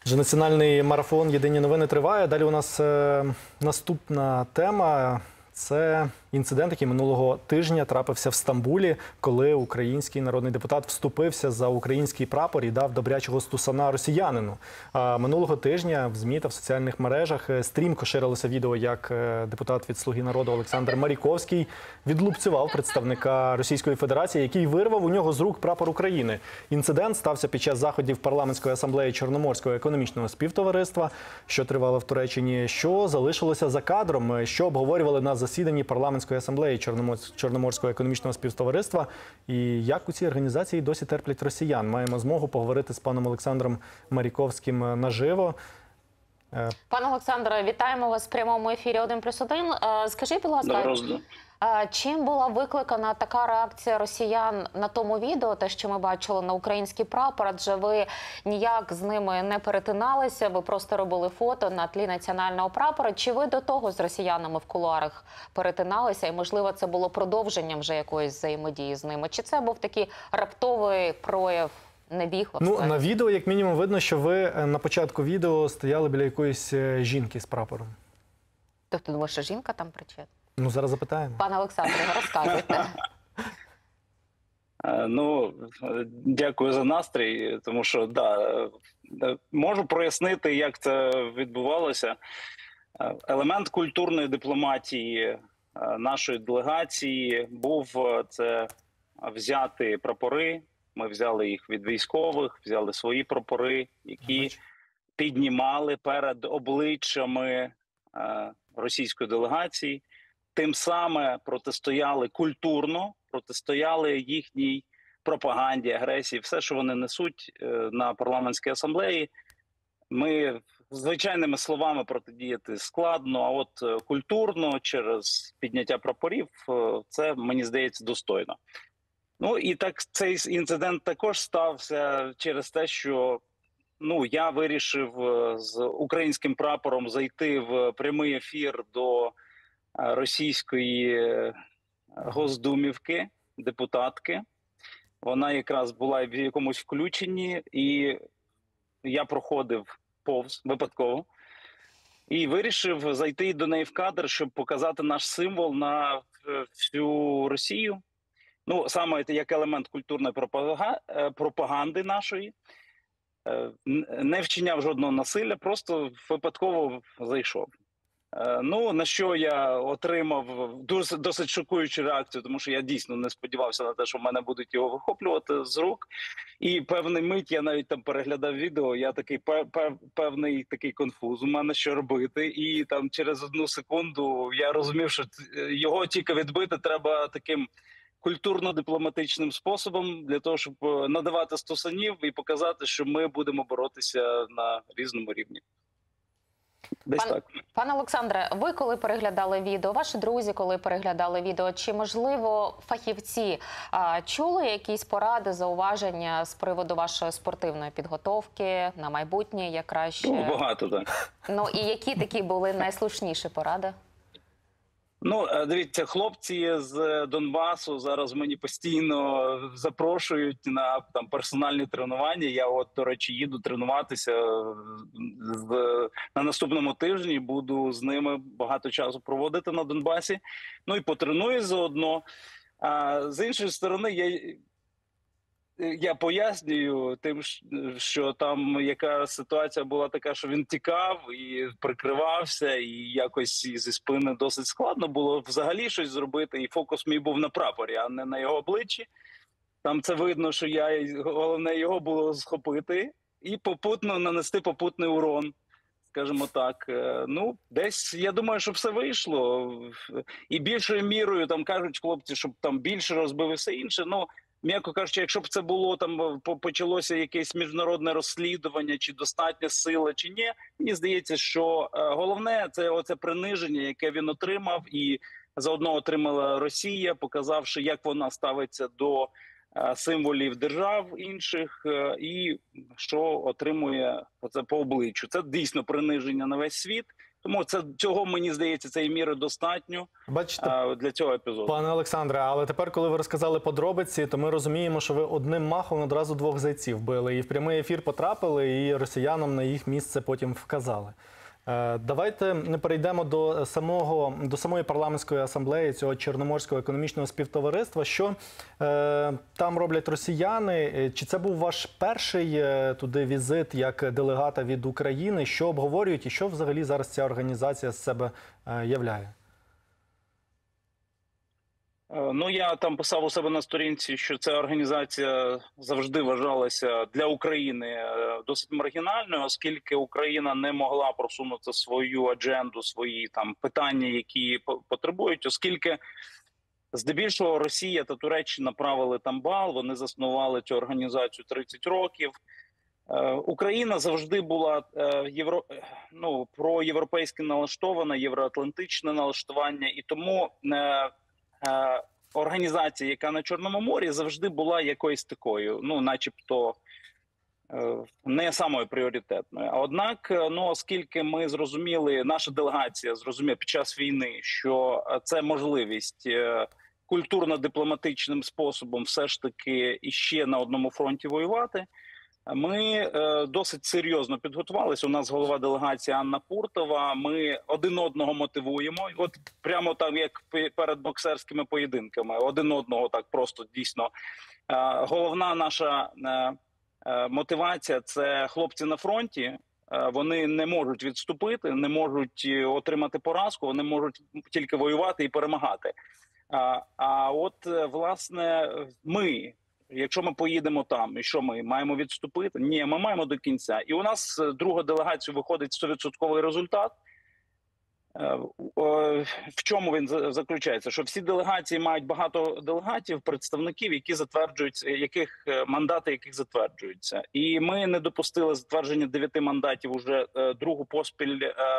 Вже національний марафон «Єдині новини» триває. Далі у нас наступна тема – це інцидент, який минулого тижня трапився в Стамбулі, коли український народний депутат вступився за український прапор і дав добрячого стусана росіянину. Минулого тижня в ЗМІ та в соціальних мережах стрімко ширилося відео, як депутат від «Слуги народу» Олександр Маріковський відлупцював представника Російської Федерації, який вирвав у нього з рук прапор України. Інцидент стався під час заходів парламентської асамблеї Чорноморського економічного співтовариства, що тривало в Туреччині, що залишилося за кадром, що обговорювали на засіданні парламентської асамблеї Чорноморського економічного співтовариства і як у цій організації досі терплять росіян. Маємо змогу поговорити з паном Олександром Маріковським наживо. Пане Олександре, вітаємо вас в прямому ефірі «1+1». Скажіть, будь ласка, чим була викликана така реакція росіян на тому відео, те, що ми бачили на український прапор, адже ви ніяк з ними не перетиналися, ви просто робили фото на тлі національного прапора. Чи ви до того з росіянами в кулуарах перетиналися, і, можливо, це було продовженням вже якоїсь взаємодії з ними? Чи це був такий раптовий прояв невігластва? Ну, на відео, як мінімум, видно, що ви на початку відео стояли біля якоїсь жінки з прапором. Тобто, думаєш, що жінка там причетна? Ну, зараз запитаємо. Пане Олександре, розказуйте. Ну, дякую за настрій, тому що, можу прояснити, як це відбувалося. Елемент культурної дипломатії нашої делегації був це взяти прапори. Ми взяли їх від військових, взяли свої прапори, які піднімали перед обличчями російської делегації. Тим самим протистояли культурно, протистояли їхній пропаганді, агресії. Все, що вони несуть на парламентській асамблеї, ми звичайними словами протидіяти складно, а от культурно, через підняття прапорів, це, мені здається, достойно. Ну і так цей інцидент також стався через те, що я вирішив з українським прапором зайти в прямий ефір до російської госдумівки, депутатки. Вона якраз була в якомусь включенні, і я проходив повз випадково. І вирішив зайти до неї в кадр, щоб показати наш символ на всю Росію. Ну, саме як елемент культурної пропаганди нашої. Не вчиняв жодного насилля, просто випадково зайшов. Ну, на що я отримав досить шокуючу реакцію, тому що я дійсно не сподівався на те, що в мене будуть його вихоплювати з рук. І певний мить я навіть там переглядав відео, я такий певний такий конфуз у мене, що робити. І там через 1 секунду я розумів, що його тільки відбити треба таким культурно-дипломатичним способом для того, щоб надавати стусанів і показати, що ми будемо боротися на різному рівні. Пане Олександре, ви коли переглядали відео, ваші друзі коли переглядали відео, чи, можливо, фахівці чули якісь поради, зауваження з приводу вашої спортивної підготовки на майбутнє, як краще? Багато, так. Ну, і які такі були найслушніші поради? Ну, дивіться, хлопці з Донбасу зараз мені постійно запрошують на персональні тренування. Я от, до речі, їду тренуватися на наступному тижні. Буду з ними багато часу проводити на Донбасі. Ну і потренуюсь заодно. А з іншої сторони, я пояснюю тим, що там яка ситуація була така, що він тікав і прикривався, і якось зі спини досить складно було взагалі щось зробити. І фокус мій був на прапорі, а не на його обличчі. Там це видно, що головне його було схопити і попутно нанести попутний урон, скажімо так. Ну, десь, я думаю, що все вийшло. І більшою мірою, там кажуть хлопці, щоб там більше розбив і все інше. Ну, м'яко кажучи, якщо б це було, там почалося якесь міжнародне розслідування, чи достатня сила, чи ні, мені здається, що головне – це оце приниження, яке він отримав, і заодно отримала Росія, показавши, як вона ставиться до символів держав інших, і що отримує оце по обличчю. Це дійсно приниження на весь світ, Тому цього, мені здається, цієї міри достатньо. Бачите, для цього епізоду. Пане Олександре, але тепер, коли ви розказали подробиці, то ми розуміємо, що ви одним махом одразу двох зайців били. І в прямий ефір потрапили, і росіянам на їх місце потім вказали. Давайте перейдемо до самої парламентської асамблеї цього Чорноморського економічного співтовариства. Що там роблять росіяни? Чи це був ваш перший туди візит як делегата від України? Що обговорюють і що взагалі зараз ця організація з себе являє? Ну, я там писав у себе на сторінці, що ця організація завжди вважалася для України досить маргінальною, оскільки Україна не могла просунути свою адженду, свої там питання, які потребують, оскільки здебільшого Росія та Туреччина правили там бал, вони заснували цю організацію 30 років. Україна завжди була проєвропейськи налаштована, євроатлантичне налаштування, і тому організація, яка на Чорному морі, завжди була якоюсь такою, ну, начебто, не самою пріоритетною. А однак, ну, оскільки ми зрозуміли, наша делегація зрозуміла під час війни, що це можливість культурно-дипломатичним способом все ж таки іще на одному фронті воювати, ми досить серйозно підготувалися. У нас голова делегації Анна Пуртова. Ми один одного мотивуємо. От прямо там, як перед боксерськими поєдинками. Один одного так просто дійсно. Головна наша мотивація – це хлопці на фронті. Вони не можуть відступити, не можуть отримати поразку, вони можуть тільки воювати і перемагати. А от, власне, ми... Якщо ми поїдемо там, і що ми маємо відступити? Ні, ми маємо до кінця. І у нас друга делегація виходить 100% результат. В чому він заключається? Що всі делегації мають багато делегатів, представників, які затверджуються, мандати яких затверджуються. І ми не допустили затвердження 9 мандатів уже другу поспіль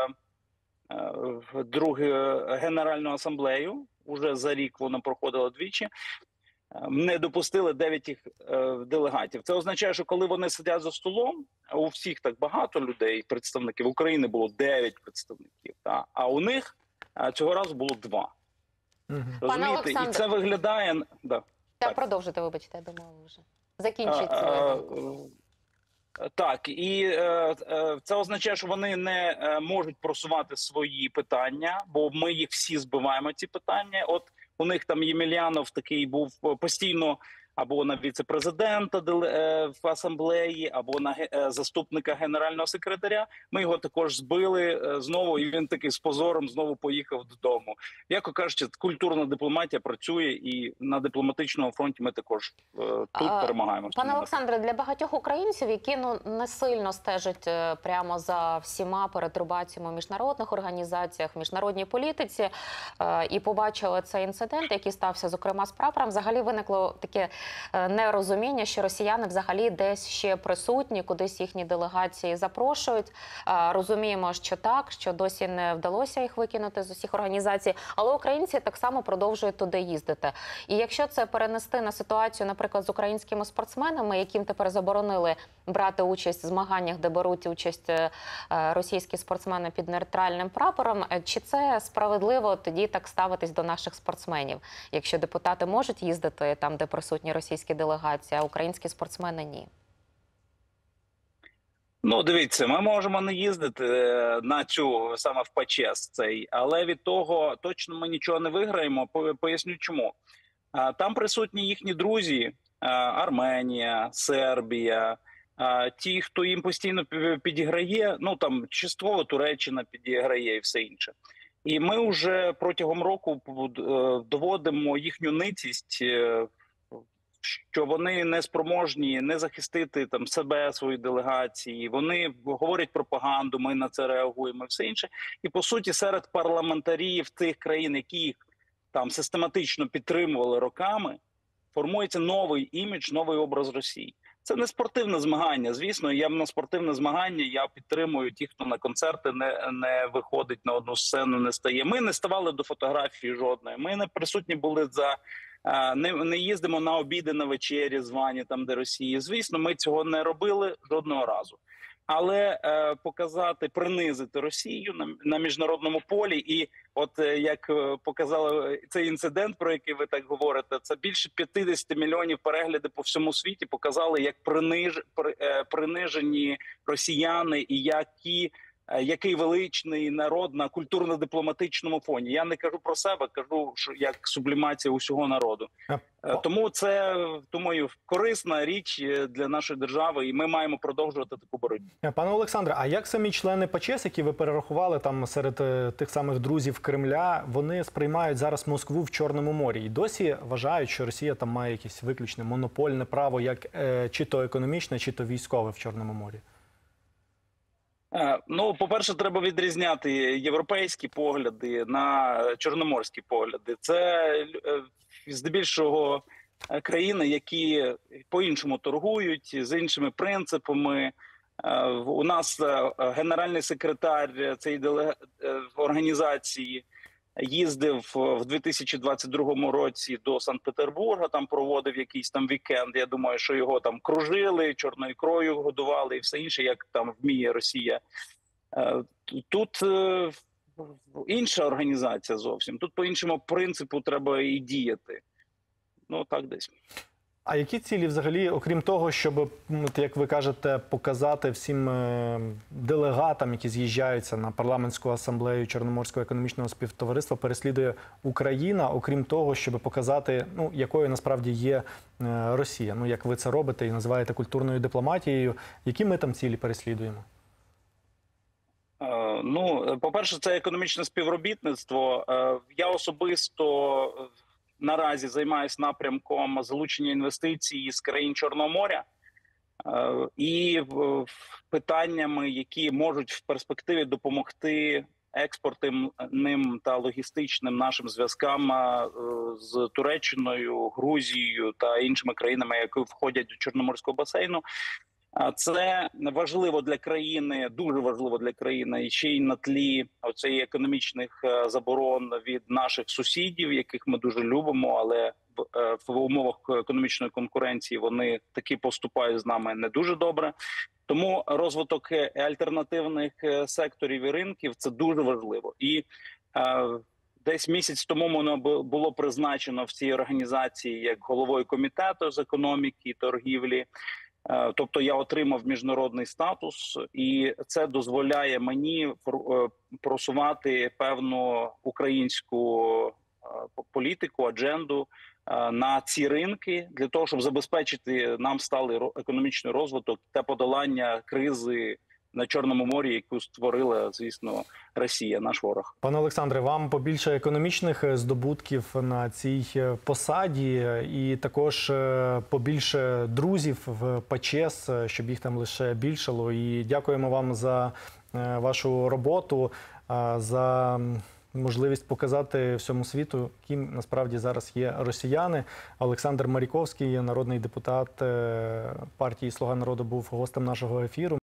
Генеральну асамблею. Уже за рік вона проходила двічі. Не допустили 9 їх делегатів. Це означає, що коли вони сидять за столом, у всіх так багато людей, представників України було 9 представників, а у них цього разу було 2. Розумієте? І це виглядає... Так, продовжуйте, вибачте, я думала вже. Закінчуйте свою думку. Так, і це означає, що вони не можуть просувати свої питання, бо ми їх всі збиваємо, ці питання. От у них там Ємельянов такий був постійно або на віце-президента в асамблеї, або на заступника генерального секретаря. Ми його також збили знову, і він такий з позором знову поїхав додому. Яко кажучи, культурна дипломатія працює, і на дипломатичному фронті ми також тут перемагаємо. Пане Олександре, для багатьох українців, які не сильно стежать прямо за всіма перетрубаціями в міжнародних організаціях, в міжнародній політиці, і побачили цей інцидент, який стався, зокрема, з прапором, взагалі виникло таке нерозуміння, що росіяни взагалі десь ще присутні, кудись їхні делегації запрошують. Розуміємо, що так, що досі не вдалося їх викинути з усіх організацій, але українці так само продовжують туди їздити. І якщо це перенести на ситуацію, наприклад, з українськими спортсменами, яким тепер заборонили брати участь в змаганнях, де беруть участь російські спортсмени під нейтральним прапором, чи це справедливо тоді так ставитись до наших спортсменів? Якщо депутати можуть їздити там, де присутні російські делегації, а українські спортсмени – ні. Ну, дивіться, ми можемо не їздити на цю, саме в ПАЧЕС цей, але від того точно ми нічого не виграємо. Поясню чому. Там присутні їхні друзі, Арменія, Сербія, ті, хто їм постійно підіграє, ну там частково Туреччина підіграє і все інше. І ми вже протягом року доводимо їхню ницість, що вони не спроможні не захистити там себе, свої делегації. Вони говорять пропаганду, ми на це реагуємо і все інше. І по суті серед парламентарів тих країн, які їх там систематично підтримували роками, формується новий імідж, новий образ Росії. Це не спортивне змагання. Звісно, я на спортивне змагання, я підтримую ті, хто на концерти не виходить на одну сцену, не стає. Ми не ставали до фотографії жодної. Ми не присутні були не їздимо на обіди, на вечері звані там, де Росії. Звісно, ми цього не робили жодного разу. але показати, принизити Росію на міжнародному полі. І от як показали цей інцидент, про який ви так говорите, це більше 50 мільйонів переглядів по всьому світі показали, як принижені росіяни і який величний народ на культурно-дипломатичному фоні. Я не кажу про себе, кажу, що як сублімація усього народу. Тому це, думаю, корисна річ для нашої держави, і ми маємо продовжувати таку боротьбу. Пане Олександре, а як самі члени ПАЧЕС, які ви перерахували там серед тих самих друзів Кремля, вони сприймають зараз Москву в Чорному морі і досі вважають, що Росія там має якесь виключне монопольне право, як чи то економічне, чи то військове в Чорному морі? Ну, по-перше, треба відрізняти європейські погляди на чорноморські погляди. Це здебільшого країни, які по-іншому торгують, з іншими принципами. У нас генеральний секретар цієї організації їздив в 2022 році до Санкт-Петербурга, там проводив якийсь там вікенд. Я думаю, що його там кружили, чорною ікрою годували і все інше, як там вміє Росія. Тут інша організація зовсім. Тут по іншому принципу треба і діяти. Ну, так десь. А які цілі взагалі, окрім того, щоб, як ви кажете, показати всім делегатам, які з'їжджаються на парламентську асамблею Чорноморського економічного співтовариства, переслідує Україна, окрім того, щоб показати, якою насправді є Росія? Ну, як ви це робите і називаєте культурною дипломатією. Які ми там цілі переслідуємо? Ну, по-перше, це економічне співробітництво. Я особисто наразі займаюся напрямком залучення інвестицій з країн Чорного моря і питаннями, які можуть в перспективі допомогти експортним та логістичним нашим зв'язкам з Туреччиною, Грузією та іншими країнами, які входять до Чорноморського басейну. Це важливо для країни, дуже важливо для країни, і ще й на тлі оцеї економічних заборон від наших сусідів, яких ми дуже любимо, але в умовах економічної конкуренції вони таки поступають з нами не дуже добре. Тому розвиток альтернативних секторів і ринків – це дуже важливо. І десь місяць тому мене було призначено в цій організації як головою комітету з економіки і торгівлі. Тобто я отримав міжнародний статус, і це дозволяє мені просувати певну українську політику, адженду на ці ринки, для того, щоб забезпечити нам сталий економічний розвиток та подолання кризи на Чорному морі, яку створила, звісно, Росія, наш ворог. Пане Олександре, вам побільше економічних здобутків на цій посаді і також побільше друзів в ПАЧЕС, щоб їх там лише більшало. І дякуємо вам за вашу роботу, за можливість показати всьому світу, ким насправді зараз є росіяни. Олександр Маріковський, народний депутат партії «Слуга народу», був гостем нашого ефіру.